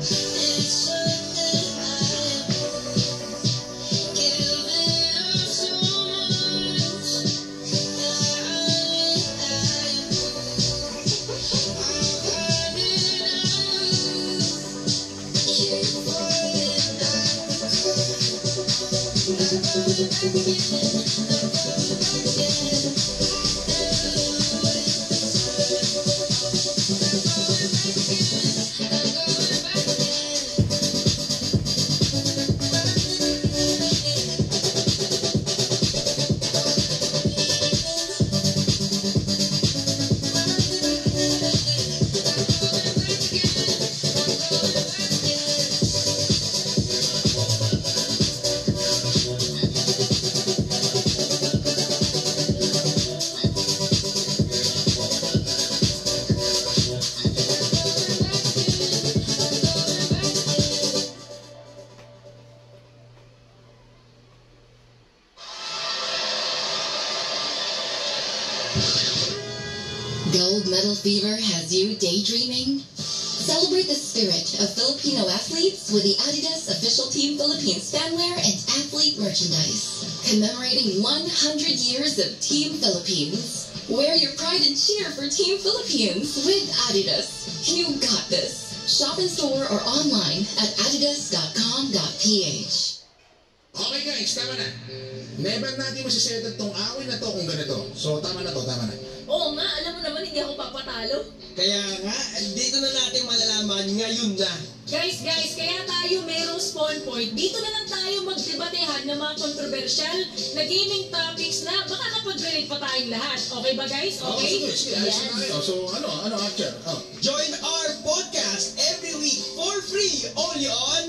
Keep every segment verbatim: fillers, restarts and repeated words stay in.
Gold Medal Fever has you daydreaming? Celebrate the spirit of Filipino athletes with the Adidas Official Team Philippines fanwear and athlete merchandise. Commemorating one hundred years of Team Philippines. Wear your pride and cheer for Team Philippines with Adidas. You got this. Shop in store or online at adidas dot com dot p h. Okay guys, tama na. Never natin masisetan tong awin na to kung ganito. So tama na to, tama na. Oo nga, alam mo naman hindi ako papatalo. Kaya nga, dito na natin malalaman ngayon na. Guys, guys, kaya tayo merong spawn point. Dito na lang tayo magdebatehan ng mga controversial na gaming topics na baka kapag-relate pa tayong lahat. Okay ba guys? Okay? Oh, sige, sige. Ayos na tayo. So ano, ano, Archer? Oh. Join our podcast every week for free only on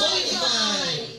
Spotify.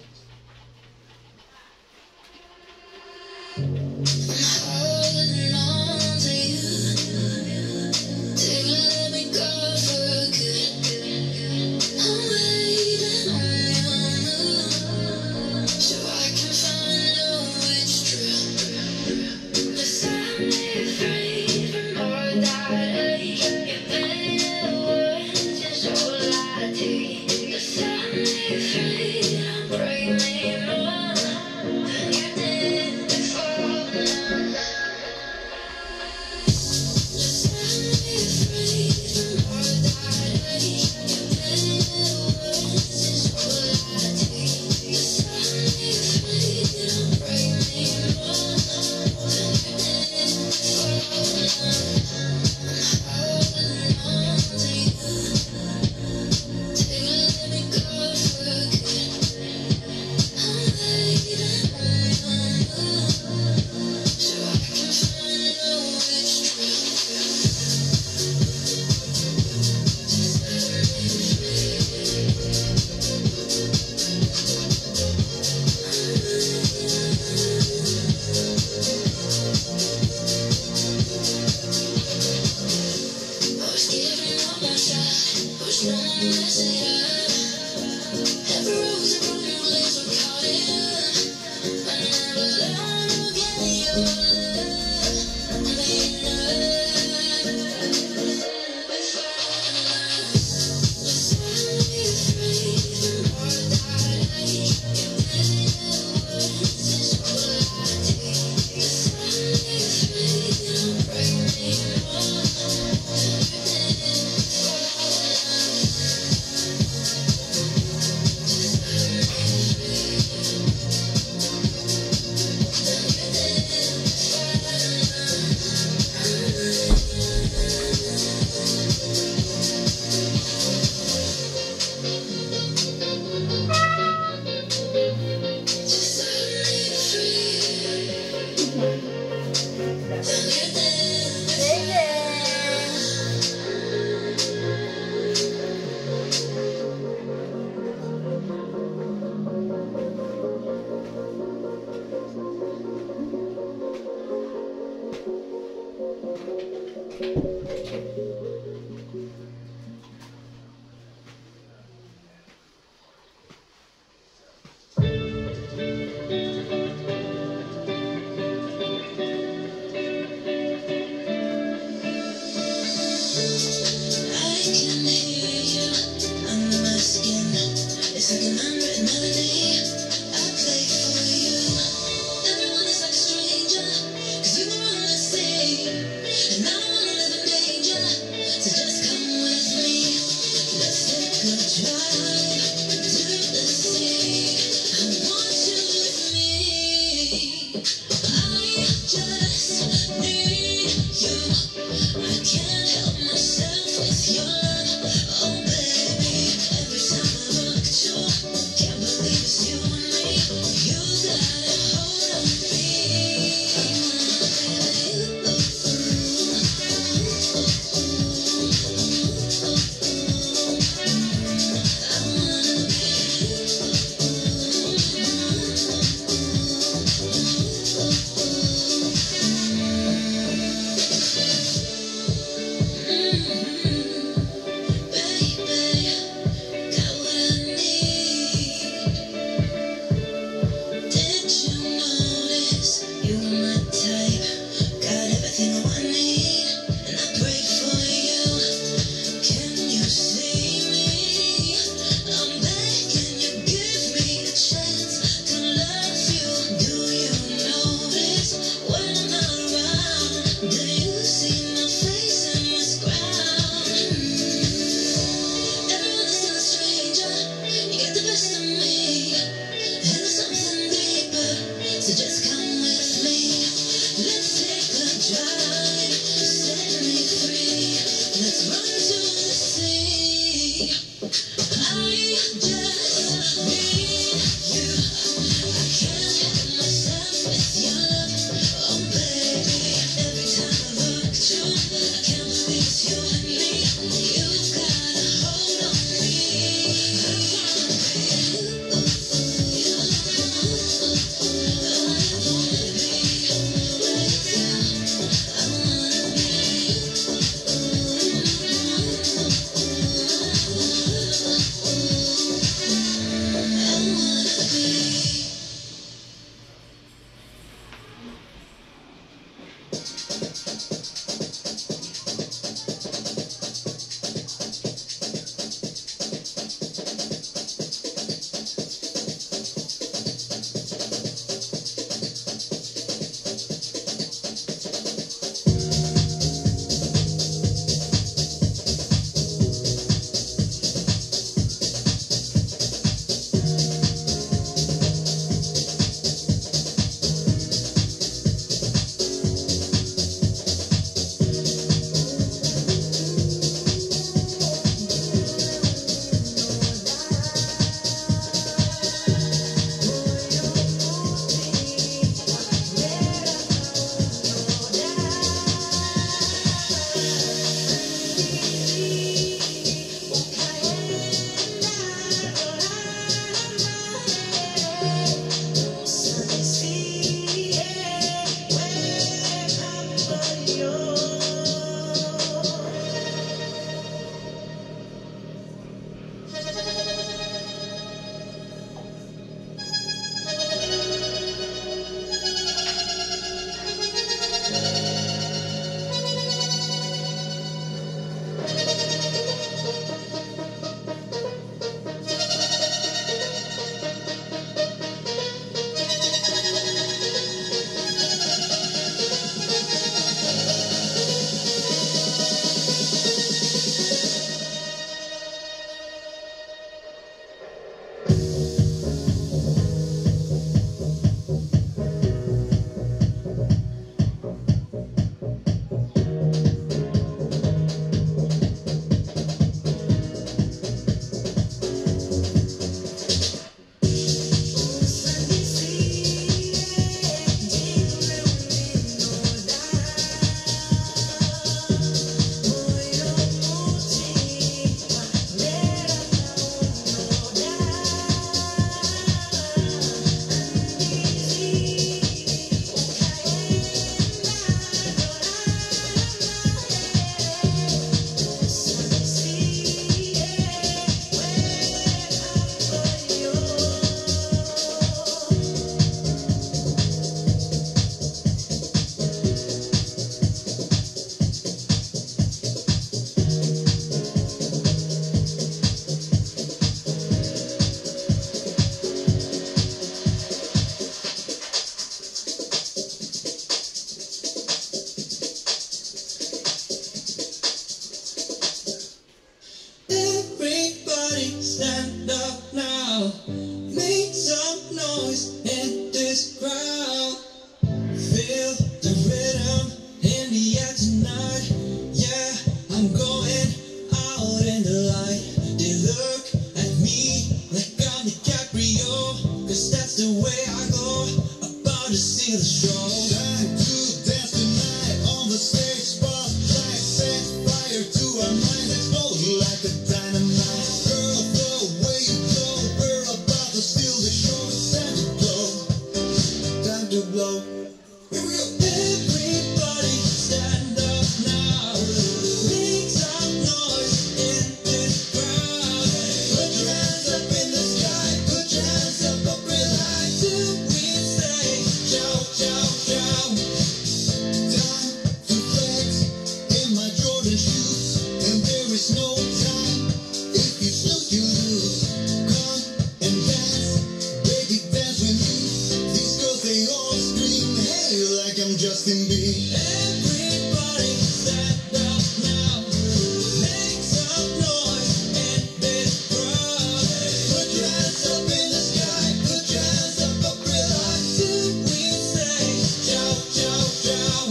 Make some noise in this crowd. Feel the rhythm in the air tonight. Yeah, I'm going out in the light. They look at me like I'm DiCaprio, cause that's the way I go, about to see the show. Time to dance tonight on the stage, spotlight set fire to our minds, explode like a dynamite. Girl, the way you blow, we're about to steal the show. It's time to blow, time to blow. Here we go. Everybody stand up now. Make some noise in this crowd. Put your hands up in the sky. Put your hands up up real high. Till we say ciao, ciao, ciao. Time to flex in my Jordan shoes, and there is no time. If you snooze, you lose. Come and dance, baby, dance with me. These girls, they all scream, hey, like I'm Justin Bieber. Everybody stand up now. Make some noise in this crowd. Put your hands up in the sky. Put your hands up up real high. Till we say ciao, ciao, ciao.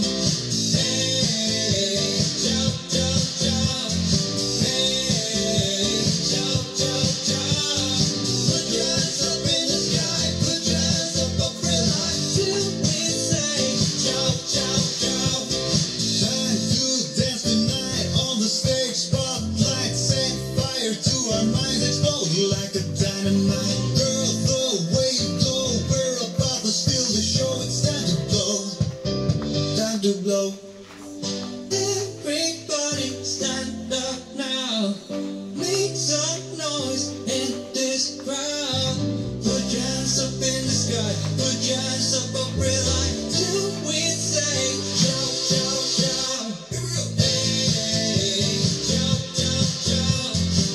Hey, ciao, ciao, ciao. Hey, ciao, ciao, ciao. Put your hands up in the sky. Put your hands up up real high. Till we say ciao, ciao, ciao. Time to dance tonight on the stage, spotlight set fire to our minds, explode like a dynamite. Girl, the way you blow, we're about to steal the show. It's time to blow, time to blow. Everybody stand up now. Make some noise in this crowd. Put your hands up in the sky. Put your hands up up real high. Till we say ciao, ciao, ciao. Here we go. Hey, ciao, ciao, ciao.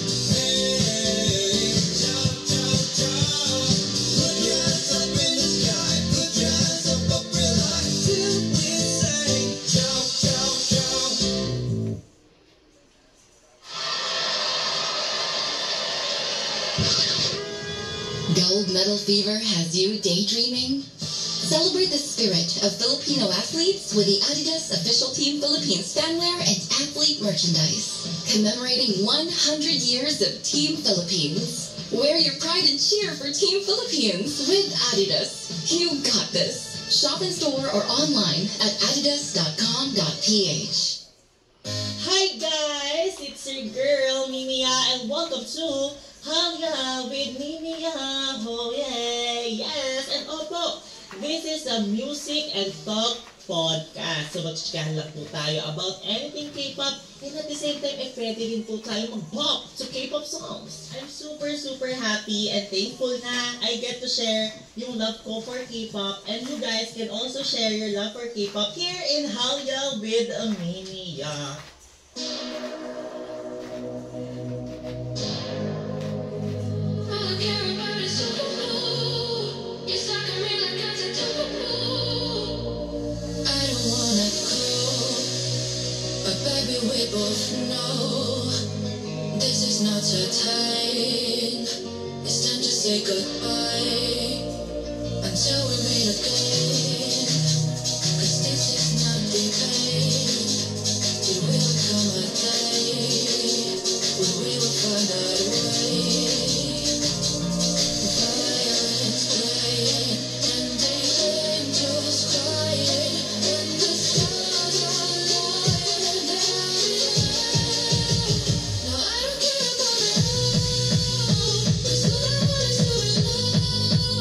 Hey, ciao, ciao, ciao. Put your hands up in the sky. Put your hands up up real high. Till we say ciao, ciao, ciao. Gold Medal Fever has you daydreaming? Celebrate the spirit of Filipino athletes with the Adidas Official Team Philippines fanwear and athlete merchandise. Commemorating one hundred years of Team Philippines. Wear your pride and cheer for Team Philippines with Adidas. You got this. Shop in store or online at adidas dot com dot p h. Hi guys, it's your girl Mimia and welcome to Hangya with Mimia. Oh yeah, yes, and opo, this is a music and talk podcast. So magchikahan lang po tayo about anything K-pop, and at the same time, eh, pwede din po tayo mag-bop to K-pop songs. I'm super super happy and thankful na I get to share yung love ko for K-pop, and you guys can also share your love for K-pop here in Hangya with Mimia. We both know this is not your time. It's time to say goodbye until we meet again. Cause this is not the end. It will come a day when we will find our way. Violence playing and the angels crying and the stars are lying and now I don't care about it all, 'cause all I want is to be loved.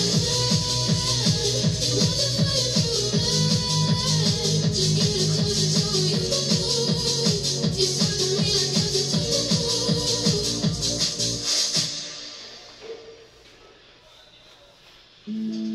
Mm-hmm.